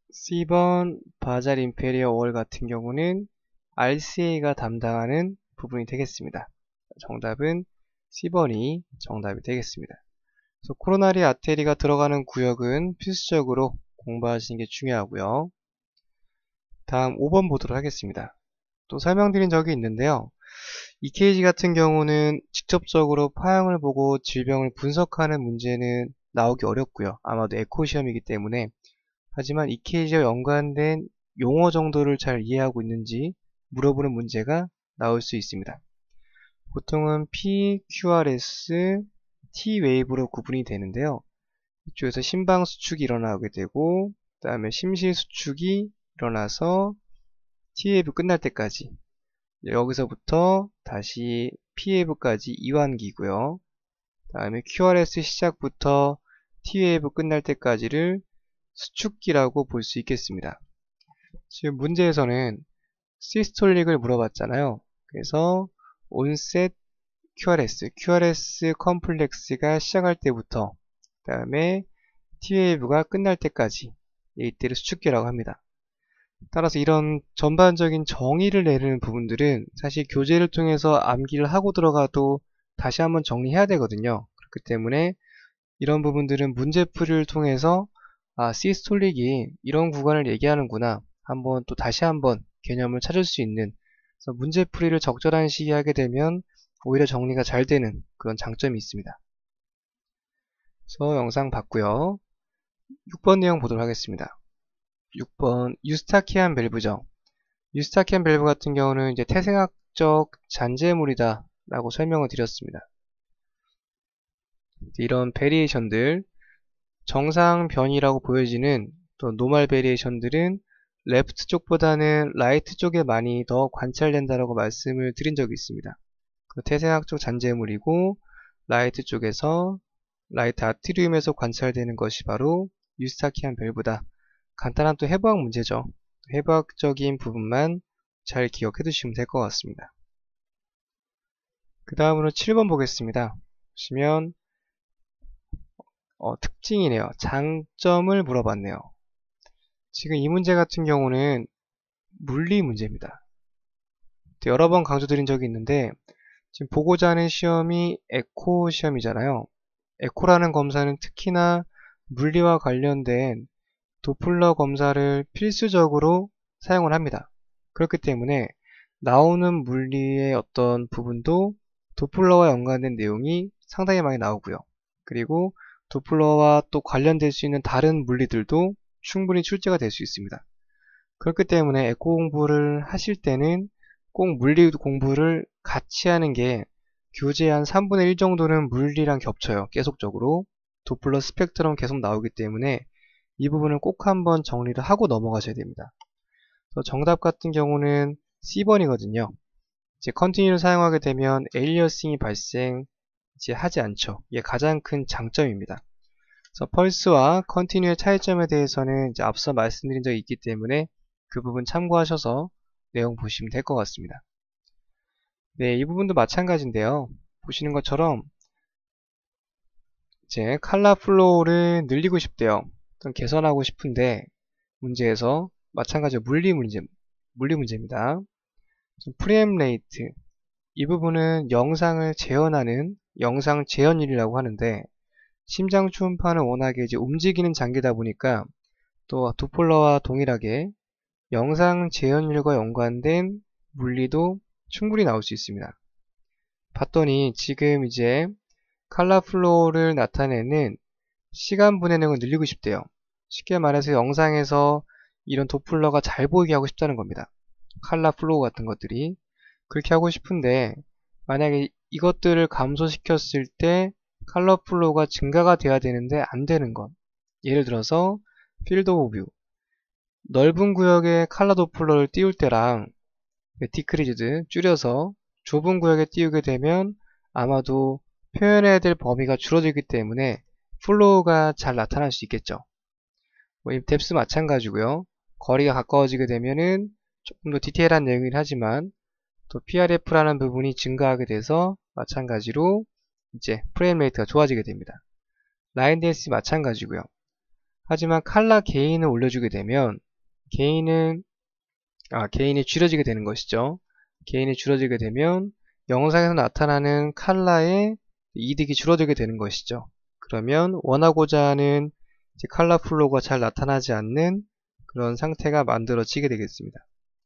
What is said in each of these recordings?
C번 바잘 임페리어 월 같은 경우는 RCA가 담당하는 부분이 되겠습니다. 정답은 C번이 정답이 되겠습니다. 그래서 코로나리 아테리가 들어가는 구역은 필수적으로 공부하시는 게 중요하고요. 다음 5번 보도록 하겠습니다. 또 설명드린 적이 있는데요. EKG 같은 경우는 직접적으로 파형을 보고 질병을 분석하는 문제는 나오기 어렵고요. 아마도 에코 시험이기 때문에. 하지만 EKG와 연관된 용어 정도를 잘 이해하고 있는지 물어보는 문제가 나올 수 있습니다. 보통은 P, QRS, T 웨이브로 구분이 되는데요. 이쪽에서 심방 수축이 일어나게 되고, 그 다음에 심실 수축이 일어나서 T 웨이브 끝날 때까지, 여기서부터 다시 P 웨이브까지 이완기고요. 그 다음에 QRS 시작부터 T 웨이브 끝날 때까지를 수축기라고 볼 수 있겠습니다. 지금 문제에서는 시스톨릭을 물어봤잖아요. 그래서 온셋 QRS 컴플렉스가 시작할 때부터 그 다음에 T웨이브가 끝날 때까지 이때를 수축기라고 합니다. 따라서 이런 전반적인 정의를 내리는 부분들은 사실 교재를 통해서 암기를 하고 들어가도 다시 한번 정리해야 되거든요. 그렇기 때문에 이런 부분들은 문제풀이를 통해서 시스톨릭이 이런 구간을 얘기하는구나 한번 또 다시 한번 개념을 찾을 수 있는, 그래서 문제풀이를 적절한 시기에 하게 되면 오히려 정리가 잘 되는 그런 장점이 있습니다. 그래서 영상 봤고요. 6번 내용 보도록 하겠습니다. 6번 유스타키안 밸브죠. 유스타키안 밸브 같은 경우는 이제 태생학적 잔재물이다 라고 설명을 드렸습니다. 이런 베리에이션들, 정상 변이라고 보여지는 또 노멀 베리에이션들은 레프트 쪽보다는 라이트 쪽에 많이 더 관찰된다라고 말씀을 드린 적이 있습니다. 그 태생학적 잔재물이고 라이트 쪽에서 라이트 아트리움에서 관찰되는 것이 바로 유스타키안 밸브다. 간단한 또 해부학 문제죠. 해부학적인 부분만 잘 기억해 두시면 될 것 같습니다. 그 다음으로 7번 보겠습니다. 보시면 특징이네요. 장점을 물어봤네요. 지금 이 문제 같은 경우는 물리 문제입니다. 여러 번 강조드린 적이 있는데 지금 보고자 하는 시험이 에코 시험이잖아요. 에코라는 검사는 특히나 물리와 관련된 도플러 검사를 필수적으로 사용을 합니다. 그렇기 때문에 나오는 물리의 어떤 부분도 도플러와 연관된 내용이 상당히 많이 나오고요. 그리고 도플러와 또 관련될 수 있는 다른 물리들도 충분히 출제가 될 수 있습니다. 그렇기 때문에 에코 공부를 하실 때는 꼭 물리 공부를 같이 하는 게, 교재 한 3분의 1 정도는 물리랑 겹쳐요. 계속적으로. 도플러 스펙트럼 계속 나오기 때문에 이 부분은 꼭 한번 정리를 하고 넘어가셔야 됩니다. 정답 같은 경우는 C번이거든요. 이제 컨티뉴를 사용하게 되면 에일리어싱이 발생하지 않죠. 이게 가장 큰 장점입니다. 그래서 펄스와 컨티뉴의 차이점에 대해서는 이제 앞서 말씀드린 적이 있기 때문에 그 부분 참고하셔서 내용 보시면 될 것 같습니다. 네, 이 부분도 마찬가지인데요. 보시는 것처럼 이제 칼라 플로우를 늘리고 싶대요. 개선하고 싶은데 문제에서 마찬가지로 물리 문제입니다. 프레임 레이트, 이 부분은 영상을 재현하는 영상 재현율이라고 하는데, 심장 초음파는 워낙에 이제 움직이는 장기다 보니까 또 도플러와 동일하게 영상 재현율과 연관된 물리도 충분히 나올 수 있습니다. 봤더니 지금 이제 칼라 플로우를 나타내는 시간 분해능을 늘리고 싶대요. 쉽게 말해서 영상에서 이런 도플러가 잘 보이게 하고 싶다는 겁니다. 칼라 플로우 같은 것들이 그렇게 하고 싶은데, 만약에 이것들을 감소시켰을 때 컬러 플로우가 증가가 돼야 되는데 안 되는 것. 예를 들어서 필드 오브 뷰, 넓은 구역에 컬러 도플러를 띄울 때랑 디크리즈드 줄여서 좁은 구역에 띄우게 되면 아마도 표현해야 될 범위가 줄어들기 때문에 플로우가 잘 나타날 수 있겠죠. 이 뎁스 마찬가지고요. 거리가 가까워지게 되면은 조금 더 디테일한 내용이긴 하지만 또 PRF라는 부분이 증가하게 돼서 마찬가지로 이제 프레임 레이트가 좋아지게 됩니다. 라인 댄스 마찬가지고요. 하지만 칼라 게인을 올려주게 되면 게인이 줄여지게 되는 것이죠. 게인이 줄어들게 되면 영상에서 나타나는 칼라의 이득이 줄어들게 되는 것이죠. 그러면 원하고자 하는 칼라 플로우가 잘 나타나지 않는 그런 상태가 만들어지게 되겠습니다.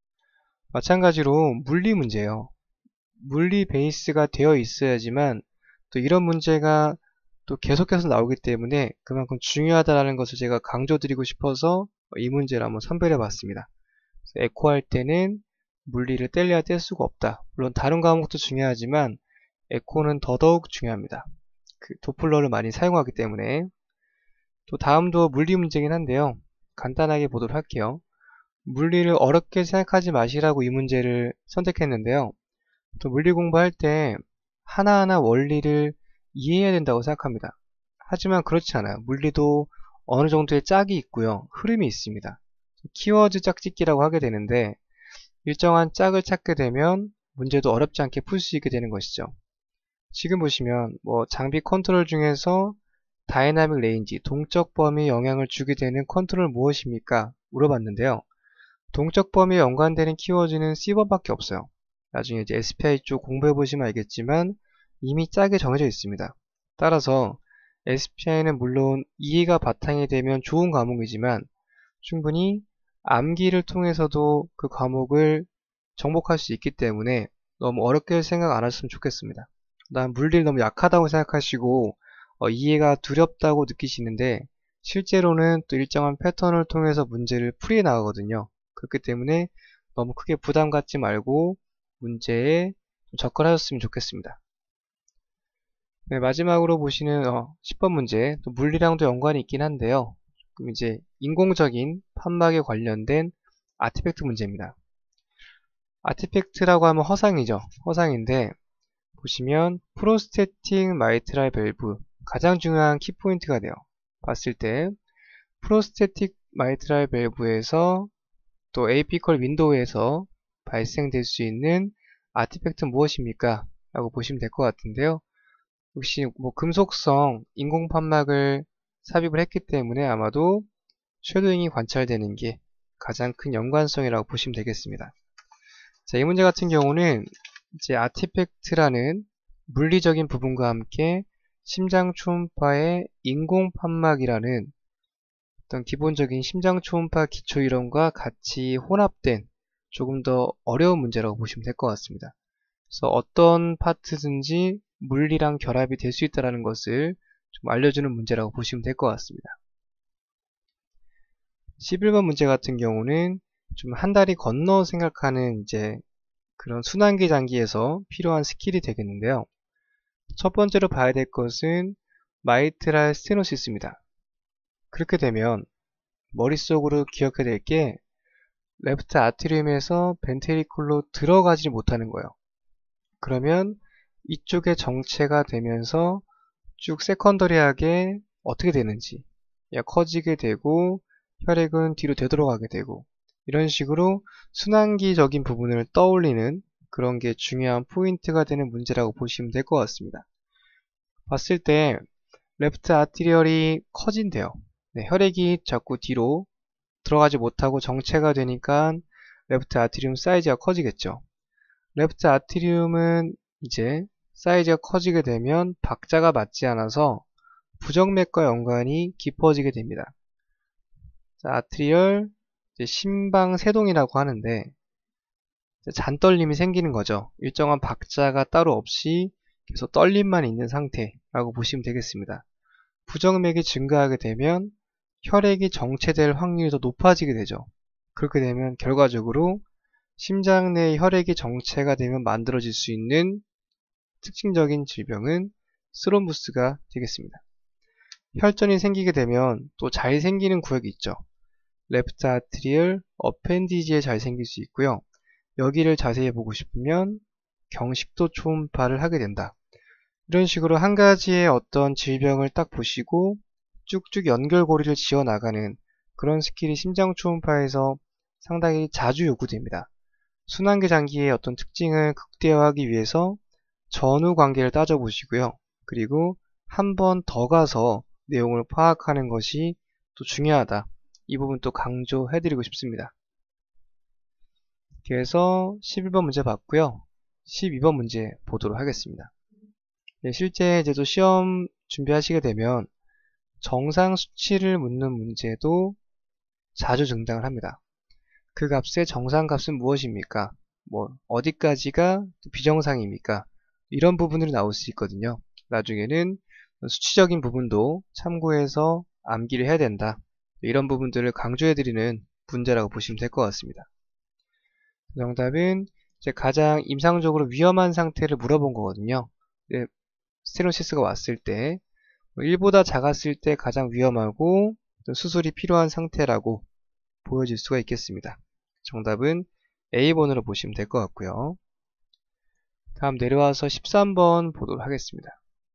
마찬가지로 물리 문제예요. 물리 베이스가 되어 있어야지만 또 이런 문제가 또 계속해서 나오기 때문에 그만큼 중요하다는 것을 제가 강조드리고 싶어서 이 문제를 한번 선별해 봤습니다. 에코할 때는 물리를 뗄래야 뗄 수가 없다. 물론 다른 과목도 중요하지만 에코는 더더욱 중요합니다. 그 도플러를 많이 사용하기 때문에. 또 다음도 물리 문제긴 한데요. 간단하게 보도록 할게요. 물리를 어렵게 생각하지 마시라고 이 문제를 선택했는데요. 또 물리 공부할 때 하나하나 원리를 이해해야 된다고 생각합니다. 하지만 그렇지 않아요. 물리도 어느 정도의 짝이 있고요. 흐름이 있습니다. 키워드 짝짓기라고 하게 되는데 일정한 짝을 찾게 되면 문제도 어렵지 않게 풀 수 있게 되는 것이죠. 지금 보시면 장비 컨트롤 중에서 다이나믹 레인지, 동적 범위에 영향을 주게 되는 컨트롤 무엇입니까? 물어봤는데요. 동적 범위에 연관되는 키워드는 C번밖에 없어요. 나중에 이제 SPI 쪽 공부해 보시면 알겠지만 이미 짝이 정해져 있습니다. 따라서 SPI는 물론 이해가 바탕이 되면 좋은 과목이지만 충분히 암기를 통해서도 그 과목을 정복할 수 있기 때문에 너무 어렵게 생각 안 하셨으면 좋겠습니다. 난 물리를 너무 약하다고 생각하시고 이해가 두렵다고 느끼시는데 실제로는 또 일정한 패턴을 통해서 문제를 풀이해 나가거든요. 그렇기 때문에 너무 크게 부담 갖지 말고 문제에 접근하셨으면 좋겠습니다. 네, 마지막으로 보시는 10번 문제, 또 물리랑도 연관이 있긴 한데요. 그럼 이제 인공적인 판막에 관련된 아티팩트 문제입니다. 아티팩트라고 하면 허상이죠. 허상인데 보시면 프로스테틱 마이트랄 밸브 가장 중요한 키포인트가 돼요. 봤을 때 프로스테틱 마이트랄 밸브에서 또 에이피컬 윈도우에서 발생될 수 있는 아티팩트는 무엇입니까? 라고 보시면 될 것 같은데요. 역시 금속성 인공 판막을 삽입을 했기 때문에 아마도 쉐도잉이 관찰되는 게 가장 큰 연관성이라고 보시면 되겠습니다. 자, 이 문제 같은 경우는 이제 아티팩트라는 물리적인 부분과 함께 심장 초음파의 인공 판막이라는 어떤 기본적인 심장 초음파 기초 이론과 같이 혼합된 조금 더 어려운 문제라고 보시면 될 것 같습니다. 그래서 어떤 파트든지 물리랑 결합이 될 수 있다는 것을 좀 알려주는 문제라고 보시면 될 것 같습니다. 11번 문제 같은 경우는 좀 한 다리 건너 생각하는 이제 그런 순환기 장기에서 필요한 스킬이 되겠는데요. 첫 번째로 봐야 될 것은 마이트랄 스테노시스입니다. 그렇게 되면 머릿속으로 기억해야 될 게 레프트 아트리움에서 벤트리클로 들어가지 못하는 거예요. 그러면 이쪽에 정체가 되면서 쭉 세컨더리하게 어떻게 되는지 커지게 되고 혈액은 뒤로 되돌아가게 되고 이런 식으로 순환기적인 부분을 떠올리는 그런 게 중요한 포인트가 되는 문제라고 보시면 될 것 같습니다. 봤을 때 레프트 아티리얼이 커진대요. 네, 혈액이 자꾸 뒤로 들어가지 못하고 정체가 되니까 레프트 아트리움 사이즈가 커지겠죠. 레프트 아트리움은 이제 사이즈가 커지게 되면 박자가 맞지 않아서 부정맥과 연관이 깊어지게 됩니다. 자, 아트리얼 심방세동이라고 하는데 잔떨림이 생기는 거죠. 일정한 박자가 따로 없이 계속 떨림만 있는 상태라고 보시면 되겠습니다. 부정맥이 증가하게 되면 혈액이 정체될 확률이 더 높아지게 되죠. 그렇게 되면 결과적으로 심장 내 혈액이 정체가 되면 만들어질 수 있는 특징적인 질병은 스롬부스가 되겠습니다. 혈전이 생기게 되면 또 잘 생기는 구역이 있죠. 레프트 아트리얼 어펜디지에 잘 생길 수 있고요. 여기를 자세히 보고 싶으면 경식도 초음파를 하게 된다. 이런 식으로 한 가지의 어떤 질병을 딱 보시고 쭉쭉 연결고리를 지어 나가는 그런 스킬이 심장 초음파에서 상당히 자주 요구됩니다. 순환기 장기의 어떤 특징을 극대화하기 위해서 전후 관계를 따져보시고요. 그리고 한 번 더 가서 내용을 파악하는 것이 또 중요하다. 이 부분 또 강조해드리고 싶습니다. 그래서 11번 문제 봤고요. 12번 문제 보도록 하겠습니다. 네, 실제 이제 또 시험 준비하시게 되면 정상 수치를 묻는 문제도 자주 등장을 합니다. 그 값의 정상값은 무엇입니까? 뭐 어디까지가 비정상입니까? 이런 부분들이 나올 수 있거든요. 나중에는 수치적인 부분도 참고해서 암기를 해야 된다. 이런 부분들을 강조해드리는 문제라고 보시면 될 것 같습니다. 정답은 이제 가장 임상적으로 위험한 상태를 물어본 거거든요. 스테노시스가 왔을 때 1보다 작았을 때 가장 위험하고 수술이 필요한 상태라고 보여질 수가 있겠습니다. 정답은 A번으로 보시면 될 것 같고요. 다음 내려와서 13번 보도록 하겠습니다.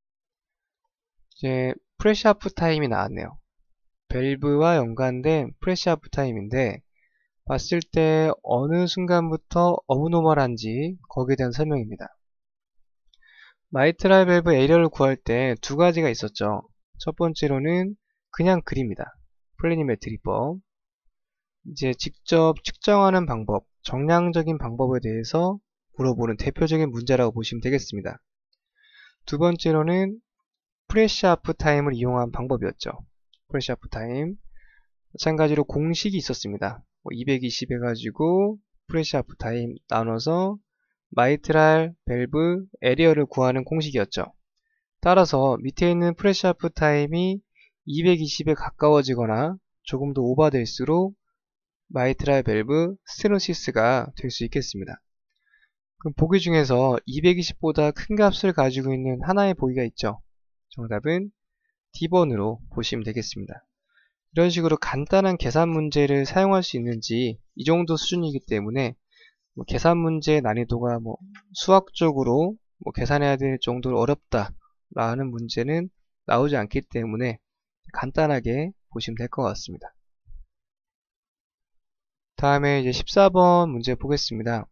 이제 프레시아프 타임이 나왔네요. 밸브와 연관된 프레시아프 타임인데 봤을 때 어느 순간부터 어브노멀한지 거기에 대한 설명입니다. 마이트랄 밸브 에리어를 구할 때 두 가지가 있었죠. 첫 번째로는 그냥 그립니다. 플래니메트리법. 이제 직접 측정하는 방법, 정량적인 방법에 대해서 물어보는 대표적인 문제라고 보시면 되겠습니다. 두 번째로는 프레시아프 타임을 이용한 방법이었죠. 프레시아프 타임. 마찬가지로 공식이 있었습니다. 220 해가지고 프레시아프 타임 나눠서 마이트랄 밸브 에리어를 구하는 공식이었죠. 따라서 밑에 있는 프레시아프 타임이 220에 가까워지거나 조금 더 오버될수록 마이트랄 밸브 스테노시스가 될 수 있겠습니다. 그럼 보기 중에서 220보다 큰 값을 가지고 있는 하나의 보기가 있죠. 정답은 D번으로 보시면 되겠습니다. 이런 식으로 간단한 계산 문제를 사용할 수 있는지 이 정도 수준이기 때문에 계산 문제의 난이도가 수학적으로 계산해야 될 정도로 어렵다라는 문제는 나오지 않기 때문에 간단하게 보시면 될 것 같습니다. 다음에 이제 14번 문제 보겠습니다.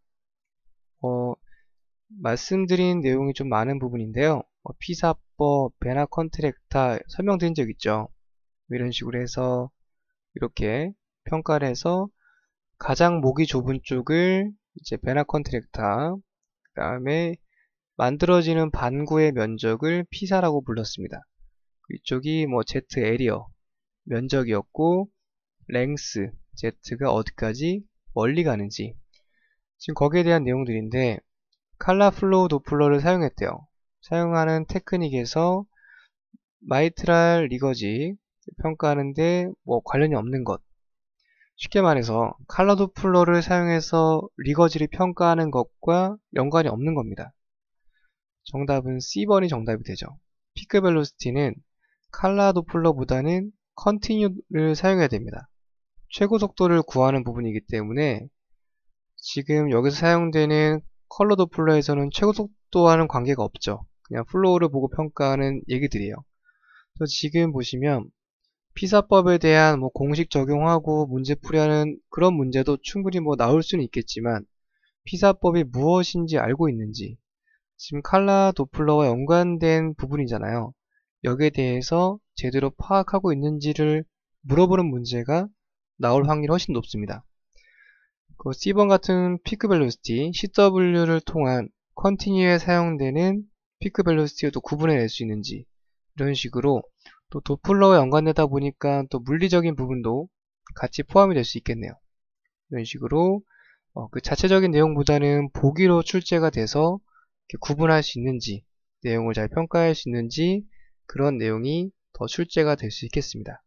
말씀드린 내용이 좀 많은 부분인데요. 피사법, 베나 컨트랙타 설명드린 적 있죠. 이런 식으로 해서 이렇게 평가를 해서 가장 목이 좁은 쪽을 이제 베나 컨트랙타, 그 다음에 만들어지는 반구의 면적을 피사라고 불렀습니다. 이쪽이 Z 에리어 면적이었고 랭스 Z가 어디까지 멀리 가는지 지금 거기에 대한 내용들인데 칼라 플로우 도플러를 사용했대요. 사용하는 테크닉에서 마이트랄 리거지 평가하는데 관련이 없는 것. 쉽게 말해서 칼라 도플러를 사용해서 리거지를 평가하는 것과 연관이 없는 겁니다. 정답은 C번이 정답이 되죠. 피크 벨로시티는 칼라 도플러보다는 컨티뉴를 사용해야 됩니다. 최고 속도를 구하는 부분이기 때문에 지금 여기서 사용되는 컬러 도플러에서는 최고 속도와는 관계가 없죠. 그냥 플로우를 보고 평가하는 얘기들이에요. 그래서 지금 보시면 피사법에 대한 공식 적용하고 문제 풀이하는 그런 문제도 충분히 나올 수는 있겠지만 피사법이 무엇인지 알고 있는지 지금 칼라 도플러와 연관된 부분이잖아요. 여기에 대해서 제대로 파악하고 있는지를 물어보는 문제가 나올 확률이 훨씬 높습니다. 그 C번 같은 피크 벨로시티, CW를 통한 컨티뉴에 사용되는 피크 벨로시티를 또 구분해낼 수 있는지 이런 식으로 또 도플러와 연관되다 보니까 또 물리적인 부분도 같이 포함이 될 수 있겠네요. 이런 식으로 그 자체적인 내용보다는 보기로 출제가 돼서 구분할 수 있는지 내용을 잘 평가할 수 있는지 그런 내용이 더 출제가 될 수 있겠습니다.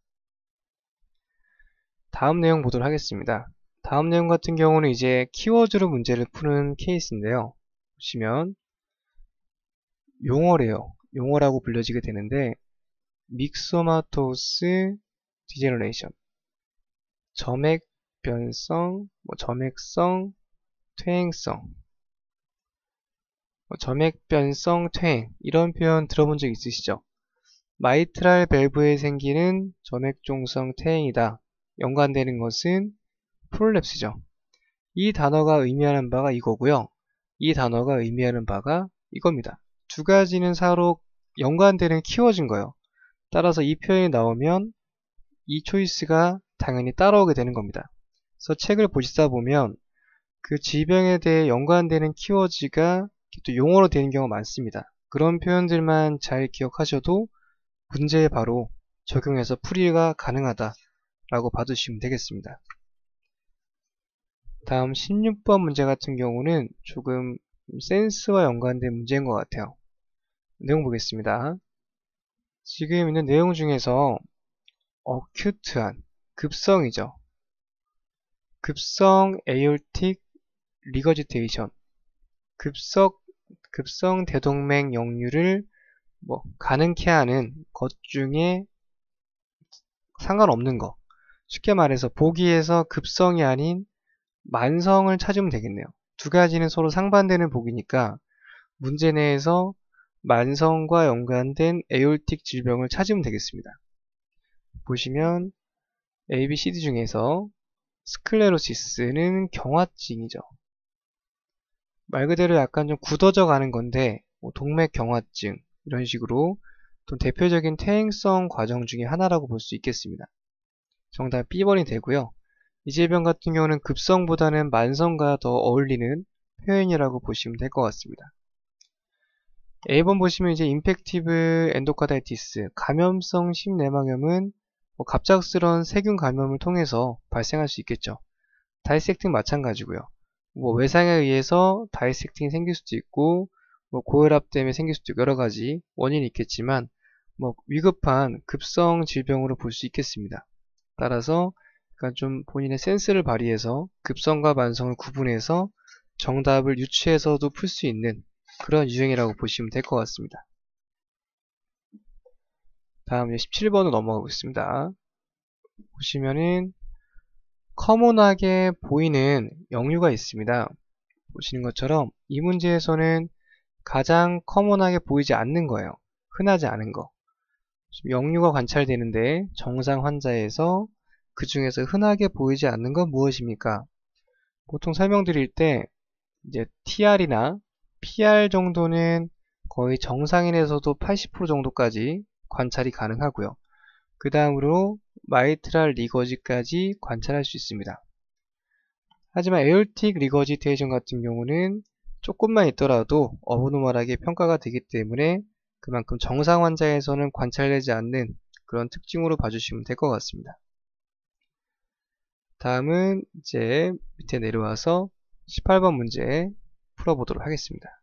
다음 내용 보도록 하겠습니다. 다음 내용 같은 경우는 이제 키워드로 문제를 푸는 케이스인데요. 보시면 용어래요. 용어라고 불려지게 되는데 믹소마토스 디제너레이션 점액 변성, 점액성 퇴행성 점액 변성 퇴행 이런 표현 들어본 적 있으시죠? 마이트랄 밸브에 생기는 점액종성 퇴행이다. 연관되는 것은 프롤랩스죠. 이 단어가 의미하는 바가 이거고요. 이 단어가 의미하는 바가 이겁니다. 두 가지는 서로 연관되는 키워드인 거예요. 따라서 이 표현이 나오면 이 초이스가 당연히 따라오게 되는 겁니다. 그래서 책을 보시다 보면 그 질병에 대해 연관되는 키워드가 또 용어로 되는 경우가 많습니다. 그런 표현들만 잘 기억하셔도 문제에 바로 적용해서 풀이가 가능하다라고 봐주시면 되겠습니다. 다음 16번 문제 같은 경우는 조금 센스와 연관된 문제인 것 같아요. 내용 보겠습니다. 지금 있는 내용 중에서 어큐트한, 급성이죠. 급성 에올틱 리거지테이션, 급성 대동맥 역류를 가능케 하는 것 중에 상관없는 거. 쉽게 말해서 보기에서 급성이 아닌 만성을 찾으면 되겠네요. 두 가지는 서로 상반되는 보기니까 문제 내에서 만성과 연관된 에올틱 질병을 찾으면 되겠습니다. 보시면 A, B, C, D 중에서 스클레로시스는 경화증이죠. 말 그대로 약간 좀 굳어져 가는 건데 동맥 경화증 이런 식으로 좀 대표적인 퇴행성 과정 중에 하나라고 볼 수 있겠습니다. 정답 B번이 되고요. 이 질병 같은 경우는 급성보다는 만성과 더 어울리는 표현이라고 보시면 될 것 같습니다. A번 보시면 이제 인펙티브 엔도카다이티스, 감염성 심내막염은 갑작스러운 세균 감염을 통해서 발생할 수 있겠죠. 다이섹팅 마찬가지고요. 외상에 의해서 다이섹팅이 생길 수도 있고 고혈압 때문에 생길 수도 있고 여러 가지 원인이 있겠지만 위급한 급성 질병으로 볼 수 있겠습니다. 따라서 좀 본인의 센스를 발휘해서 급성과 만성을 구분해서 정답을 유추해서도 풀 수 있는 그런 유형이라고 보시면 될 것 같습니다. 다음 17번으로 넘어가 보겠습니다. 보시면은 커먼하게 보이는 역류가 있습니다. 보시는 것처럼 이 문제에서는 가장 커먼하게 보이지 않는 거예요. 흔하지 않은 거. 역류가 관찰되는데 정상 환자에서 그 중에서 흔하게 보이지 않는 건 무엇입니까? 보통 설명드릴 때 이제 TR이나 PR 정도는 거의 정상인에서도 80% 정도까지 관찰이 가능하고요. 그 다음으로 마이트랄 리거지까지 관찰할 수 있습니다. 하지만 에올틱 리거지테이션 같은 경우는 조금만 있더라도 어브노멀하게 평가가 되기 때문에 그만큼 정상 환자에서는 관찰되지 않는 그런 특징으로 봐주시면 될 것 같습니다. 다음은 이제 밑에 내려와서 18번 문제 풀어보도록 하겠습니다.